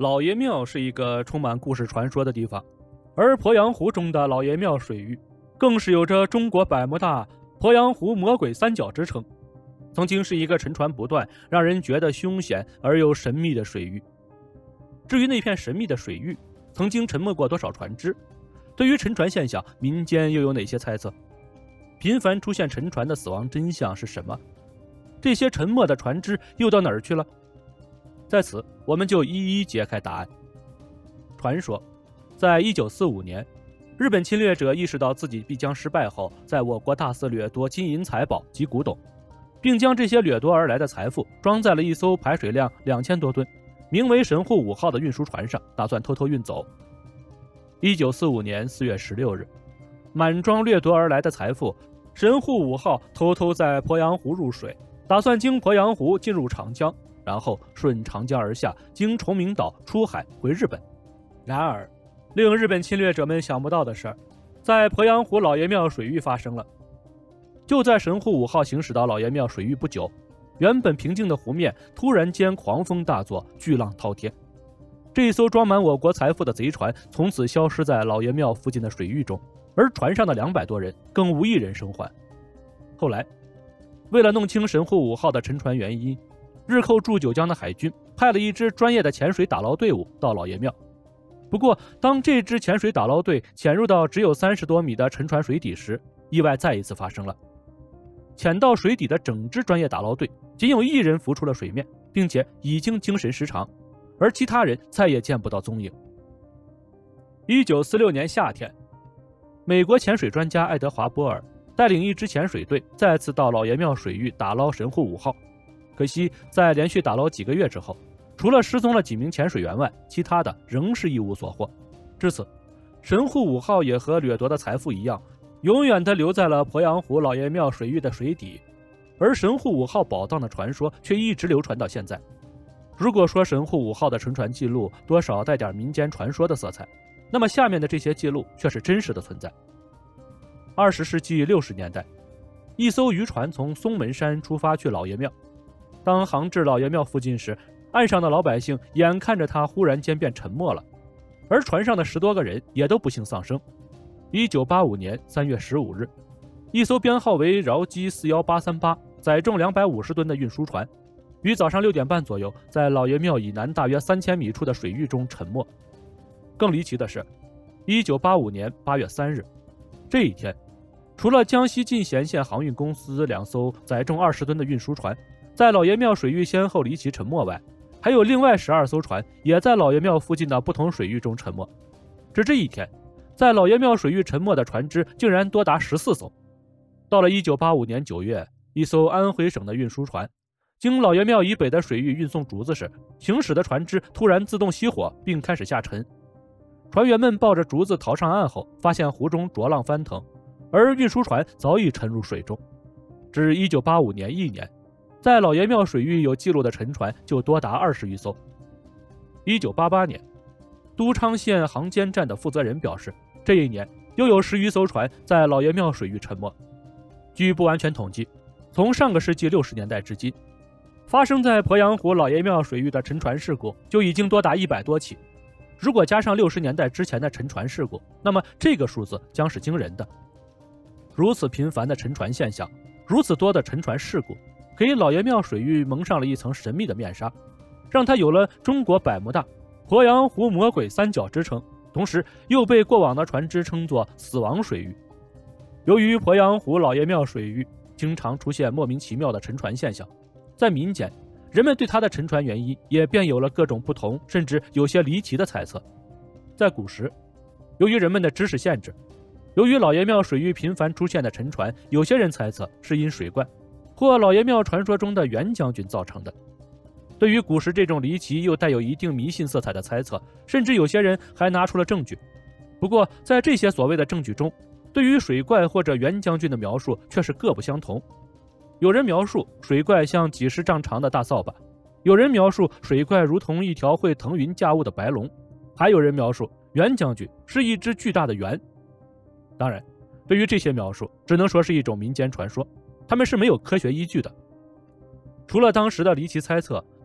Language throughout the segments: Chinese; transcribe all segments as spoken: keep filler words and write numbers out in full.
老爷庙是一个充满故事传说的地方，而鄱阳湖中的老爷庙水域更是有着中国百慕大鄱阳湖魔鬼三角之称，曾经是一个沉船不断、让人觉得凶险而又神秘的水域。至于那片神秘的水域曾经沉没过多少船只，对于沉船现象，民间又有哪些猜测？频繁出现沉船的死亡真相是什么？这些沉没的船只又到哪儿去了？在此，我们就一一揭开答案。传说，在一九四五年，日本侵略者意识到自己必将失败后，在我国大肆掠夺金银财宝及古董，并将这些掠夺而来的财富装在了一艘排水量两千多吨、名为神户五号的运输船上，打算偷偷运走。一九四五年四月十六日，满装掠夺而来的财富，神户五号偷偷在鄱阳湖入水，打算经鄱阳湖进入长江，然后顺长江而下，经崇明岛出海回日本。然而，令日本侵略者们想不到的事儿，在鄱阳湖老爷庙水域发生了。就在神户五号行驶到老爷庙水域不久，原本平静的湖面突然间狂风大作，巨浪滔天。这一艘装满我国财富的贼船从此消失在老爷庙附近的水域中，而船上的两百多人更无一人生还。后来，为了弄清神户五号的沉船原因，日寇驻九江的海军派了一支专业的潜水打捞队伍到老爷庙。不过，当这支潜水打捞队潜入到只有三十多米的沉船水底时，意外再一次发生了。潜到水底的整支专业打捞队，仅有一人浮出了水面，并且已经精神失常，而其他人再也见不到踪影。一九四六年夏天，美国潜水专家爱德华·波尔带领一支潜水队再次到老爷庙水域打捞神户五号。可惜，在连续打捞几个月之后，除了失踪了几名潜水员外，其他的仍是一无所获。至此，神户五号也和掠夺的财富一样，永远地留在了鄱阳湖老爷庙水域的水底，而神户五号宝藏的传说却一直流传到现在。如果说神户五号的沉船记录多少带点民间传说的色彩，那么下面的这些记录却是真实的存在。二十世纪六十年代，一艘渔船从松门山出发去老爷庙。当航至老爷庙附近时，岸上的老百姓眼看着它忽然间变沉没了，而船上的十多个人也都不幸丧生。一九八五年三月十五日，一艘编号为饶基四一八三八、载重两百五十吨的运输船，于早上六点半左右，在老爷庙以南大约三千米处的水域中沉没。更离奇的是，一九八五年八月三日，这一天，除了江西进贤县航运公司两艘载重二十吨的运输船在老爷庙水域先后离奇沉没外，还有另外十二艘船也在老爷庙附近的不同水域中沉没。只这一天，在老爷庙水域沉没的船只竟然多达十四艘。到了一九八五年九月，一艘安徽省的运输船经老爷庙以北的水域运送竹子时，行驶的船只突然自动熄火并开始下沉。船员们抱着竹子逃上岸后，发现湖中浊浪翻腾，而运输船早已沉入水中。至一九八五年一年，在老爷庙水域有记录的沉船就多达二十余艘。一九八八年，都昌县航监站的负责人表示，这一年又有十余艘船在老爷庙水域沉没。据不完全统计，从上个世纪六十年代至今，发生在鄱阳湖老爷庙水域的沉船事故就已经多达一百多起。如果加上六十年代之前的沉船事故，那么这个数字将是惊人的。如此频繁的沉船现象，如此多的沉船事故，给老爷庙水域蒙上了一层神秘的面纱，让它有了中国百慕大鄱阳湖魔鬼三角之称，同时又被过往的船只称作死亡水域。由于鄱阳湖老爷庙水域经常出现莫名其妙的沉船现象，在民间，人们对它的沉船原因也便有了各种不同，甚至有些离奇的猜测。在古时，由于人们的知识限制，由于老爷庙水域频繁出现的沉船，有些人猜测是因水怪或老爷庙传说中的袁将军造成的。对于古时这种离奇又带有一定迷信色彩的猜测，甚至有些人还拿出了证据。不过，在这些所谓的证据中，对于水怪或者袁将军的描述却是各不相同。有人描述水怪像几十丈长的大扫把，有人描述水怪如同一条会腾云驾雾的白龙，还有人描述袁将军是一只巨大的猿。当然，对于这些描述，只能说是一种民间传说，他们是没有科学依据的。除了当时的离奇猜测，对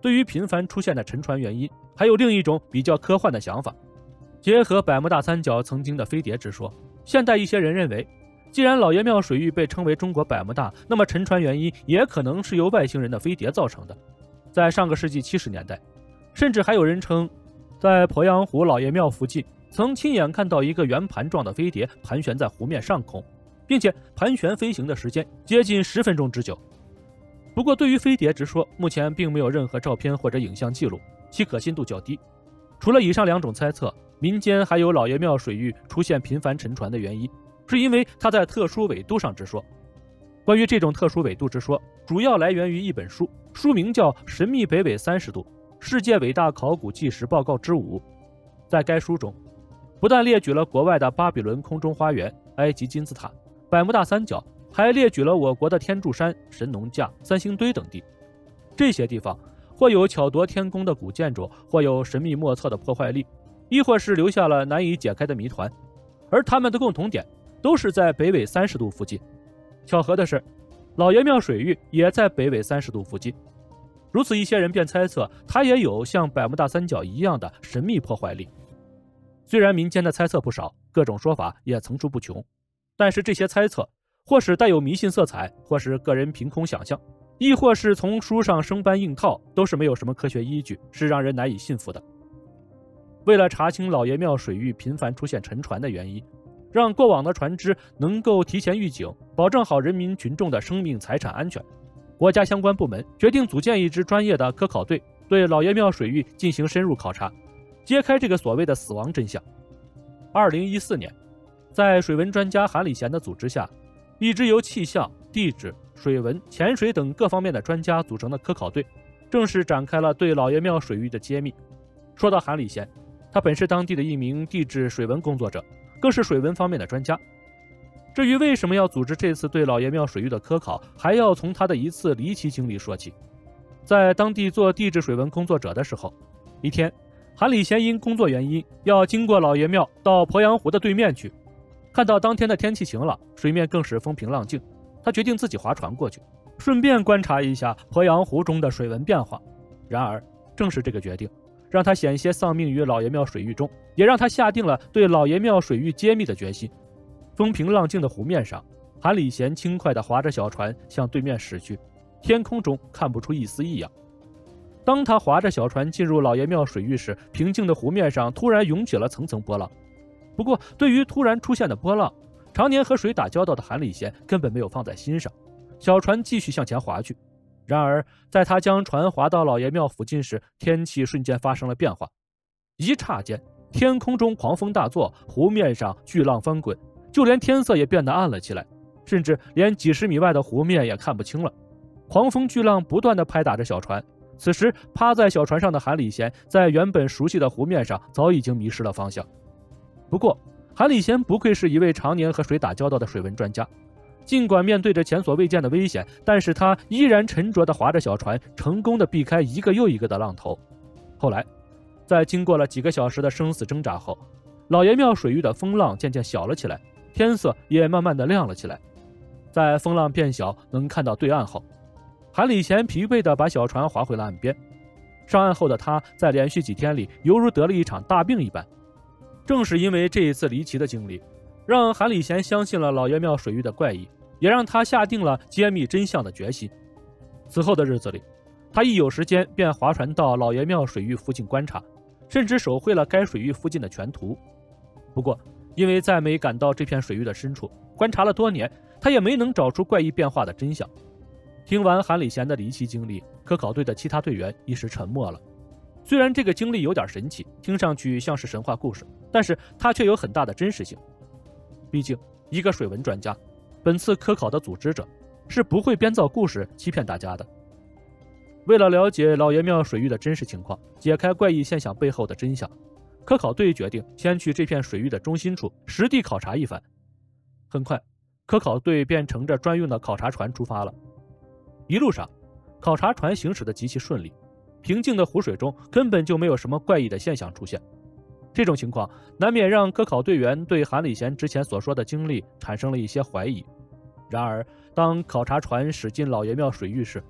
对于频繁出现的沉船原因，还有另一种比较科幻的想法。结合百慕大三角曾经的飞碟之说，现代一些人认为，既然老爷庙水域被称为中国百慕大，那么沉船原因也可能是由外星人的飞碟造成的。在上个世纪七十年代，甚至还有人称，在鄱阳湖老爷庙附近曾亲眼看到一个圆盘状的飞碟盘旋在湖面上空，并且盘旋飞行的时间接近十分钟之久。不过对于飞碟之说，目前并没有任何照片或者影像记录，其可信度较低。除了以上两种猜测，民间还有老爷庙水域出现频繁沉船的原因，是因为它在特殊纬度上之说。关于这种特殊纬度之说，主要来源于一本书，书名叫《神秘北纬三十度：世界伟大考古纪实报告之五》。在该书中，不但列举了国外的巴比伦空中花园、埃及金字塔、百慕大三角，还列举了我国的天柱山、神农架、三星堆等地。这些地方或有巧夺天工的古建筑，或有神秘莫测的破坏力，亦或是留下了难以解开的谜团，而它们的共同点都是在北纬三十度附近。巧合的是，老爷庙水域也在北纬三十度附近。如此一些人便猜测，它也有像百慕大三角一样的神秘破坏力。虽然民间的猜测不少，各种说法也层出不穷，但是这些猜测或是带有迷信色彩，或是个人凭空想象，亦或是从书上生搬硬套，都是没有什么科学依据，是让人难以信服的。为了查清老爷庙水域频繁出现沉船的原因，让过往的船只能够提前预警，保证好人民群众的生命财产安全，国家相关部门决定组建一支专业的科考队，对老爷庙水域进行深入考察，揭开这个所谓的死亡真相。二零一四年，在水文专家韩礼贤的组织下，一支由气象、地质、水文、潜水等各方面的专家组成的科考队，正式展开了对老爷庙水域的揭秘。说到韩礼贤，他本是当地的一名地质水文工作者，更是水文方面的专家。至于为什么要组织这次对老爷庙水域的科考，还要从他的一次离奇经历说起。在当地做地质水文工作者的时候，一天，韩礼贤因工作原因要经过老爷庙到鄱阳湖的对面去，看到当天的天气晴朗，水面更是风平浪静，他决定自己划船过去，顺便观察一下鄱阳湖中的水文变化。然而正是这个决定，让他险些丧命于老爷庙水域中，也让他下定了对老爷庙水域揭秘的决心。风平浪静的湖面上，韩礼贤轻快地划着小船向对面驶去，天空中看不出一丝异样。当他划着小船进入老爷庙水域时，平静的湖面上突然涌起了层层波浪。不过对于突然出现的波浪，常年和水打交道的韩礼贤根本没有放在心上，小船继续向前划去。然而在他将船划到老爷庙附近时，天气瞬间发生了变化。一刹间，天空中狂风大作，湖面上巨浪翻滚，就连天色也变得暗了起来，甚至连几十米外的湖面也看不清了。狂风巨浪不断地拍打着小船，此时趴在小船上的韩礼贤在原本熟悉的湖面上早已经迷失了方向。不过韩礼贤不愧是一位常年和水打交道的水文专家，尽管面对着前所未见的危险，但是他依然沉着地划着小船，成功地避开一个又一个的浪头。后来在经过了几个小时的生死挣扎后，老爷庙水域的风浪渐渐小了起来，天色也慢慢地亮了起来。在风浪变小，能看到对岸后，韩礼贤疲惫地把小船划回了岸边。上岸后的他在连续几天里犹如得了一场大病一般。正是因为这一次离奇的经历，让韩礼贤相信了老爷庙水域的怪异，也让他下定了揭秘真相的决心。此后的日子里，他一有时间便划船到老爷庙水域附近观察，甚至手绘了该水域附近的全图。不过因为再没赶到这片水域的深处，观察了多年，他也没能找出怪异变化的真相。听完韩礼贤的离奇经历，科考队的其他队员一时沉默了。虽然这个经历有点神奇，听上去像是神话故事，但是它却有很大的真实性。毕竟一个水文专家，本次科考的组织者，是不会编造故事欺骗大家的。为了了解老爷庙水域的真实情况，解开怪异现象背后的真相，科考队决定先去这片水域的中心处实地考察一番。很快，科考队便乘着专用的考察船出发了。一路上，考察船行驶得极其顺利，平静的湖水中根本就没有什么怪异的现象出现。这种情况难免让科考队员对韩礼贤之前所说的经历产生了一些怀疑。然而当考察船驶进老爷庙水域时，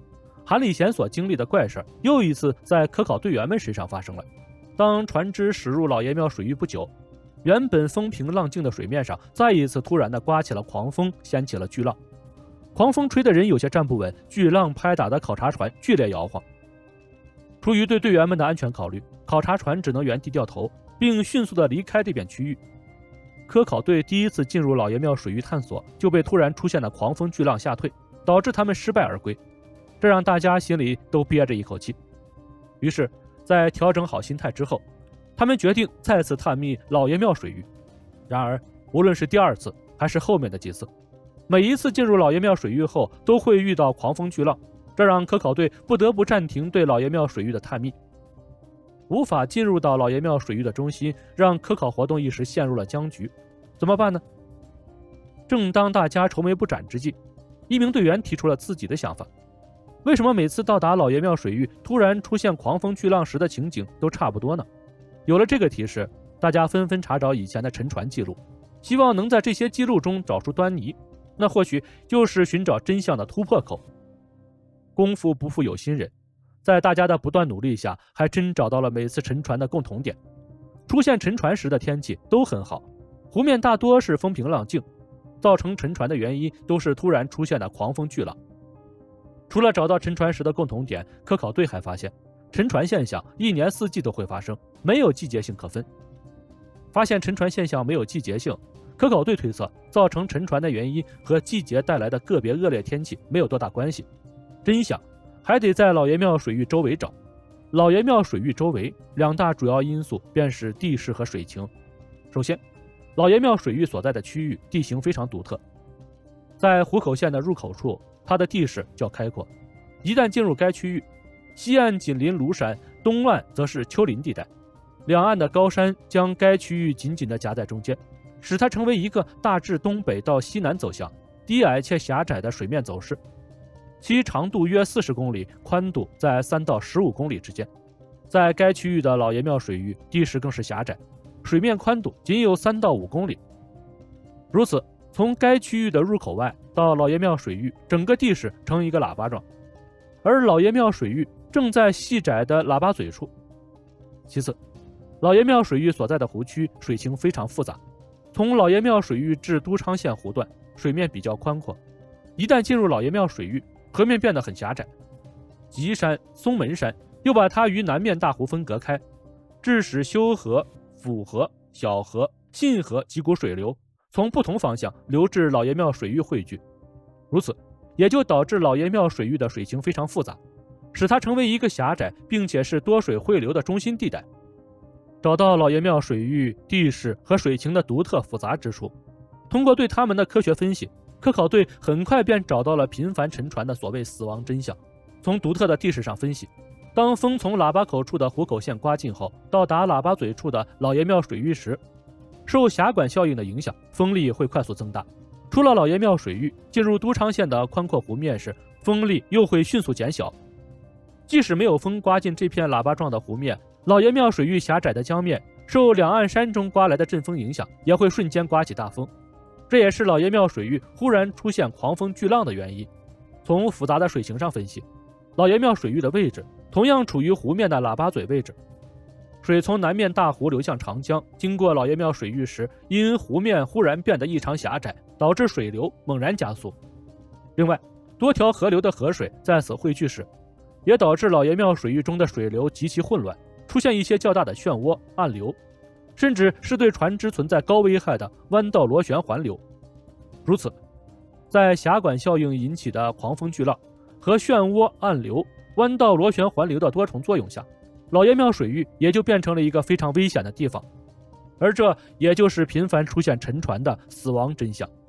韩立贤所经历的怪事又一次在科考队员们身上发生了。当船只驶入老爷庙水域不久，原本风平浪静的水面上再一次突然的刮起了狂风，掀起了巨浪。狂风吹得人有些站不稳，巨浪拍打的考察船剧烈摇晃。出于对队员们的安全考虑，考察船只能原地掉头，并迅速的离开这片区域。科考队第一次进入老爷庙水域探索，就被突然出现的狂风巨浪吓退，导致他们失败而归，这让大家心里都憋着一口气。于是在调整好心态之后，他们决定再次探秘老爷庙水域。然而无论是第二次还是后面的几次，每一次进入老爷庙水域后都会遇到狂风巨浪，这让科考队不得不暂停对老爷庙水域的探秘。无法进入到老爷庙水域的中心，让科考活动一时陷入了僵局。怎么办呢？正当大家愁眉不展之际，一名队员提出了自己的想法。为什么每次到达老爷庙水域突然出现狂风巨浪时的情景都差不多呢？有了这个提示，大家纷纷查找以前的沉船记录，希望能在这些记录中找出端倪，那或许就是寻找真相的突破口。功夫不负有心人，在大家的不断努力下，还真找到了每次沉船的共同点。出现沉船时的天气都很好，湖面大多是风平浪静，造成沉船的原因都是突然出现的狂风巨浪。除了找到沉船时的共同点，科考队还发现沉船现象一年四季都会发生，没有季节性可分。发现沉船现象没有季节性，科考队推测造成沉船的原因和季节带来的个别恶劣天气没有多大关系。真相还得在老爷庙水域周围找。老爷庙水域周围两大主要因素便是地势和水情。首先，老爷庙水域所在的区域地形非常独特，在湖口县的入口处，它的地势较开阔。一旦进入该区域，西岸紧邻庐山，东岸则是丘陵地带，两岸的高山将该区域紧紧地夹在中间，使它成为一个大致东北到西南走向、低矮且狭窄的水面走势。其长度约四十公里，宽度在三到十五公里之间。在该区域的老爷庙水域地势更是狭窄，水面宽度仅有三到五公里。如此，从该区域的入口外到老爷庙水域，整个地势呈一个喇叭状，而老爷庙水域正在细窄的喇叭嘴处。其次，老爷庙水域所在的湖区水情非常复杂，从老爷庙水域至都昌县湖段，水面比较宽阔。一旦进入老爷庙水域，河面变得很狭窄，吉山、松门山又把它与南面大湖分隔开，致使修河、府河、小河、信河几股水流从不同方向流至老爷庙水域汇聚。如此，也就导致老爷庙水域的水情非常复杂，使它成为一个狭窄并且是多水汇流的中心地带。找到老爷庙水域地势和水情的独特复杂之处，通过对它们的科学分析，科考队很快便找到了频繁沉船的所谓死亡真相。从独特的地势上分析，当风从喇叭口处的湖口县刮进后，到达喇叭嘴处的老爷庙水域时，受峡管效应的影响，风力会快速增大。出了老爷庙水域，进入都昌县的宽阔湖面时，风力又会迅速减小。即使没有风刮进这片喇叭状的湖面，老爷庙水域狭窄的江面受两岸山中刮来的阵风影响，也会瞬间刮起大风。这也是老爷庙水域忽然出现狂风巨浪的原因。从复杂的水情上分析，老爷庙水域的位置同样处于湖面的喇叭嘴位置。水从南面大湖流向长江，经过老爷庙水域时，因湖面忽然变得异常狭窄，导致水流猛然加速。另外，多条河流的河水在此汇聚时，也导致老爷庙水域中的水流极其混乱，出现一些较大的漩涡、暗流，甚至是对船只存在高危害的弯道螺旋环流。如此，在峡管效应引起的狂风巨浪和漩涡、暗流、弯道螺旋环流的多重作用下，老爷庙水域也就变成了一个非常危险的地方，而这也就是频繁出现沉船的死亡真相。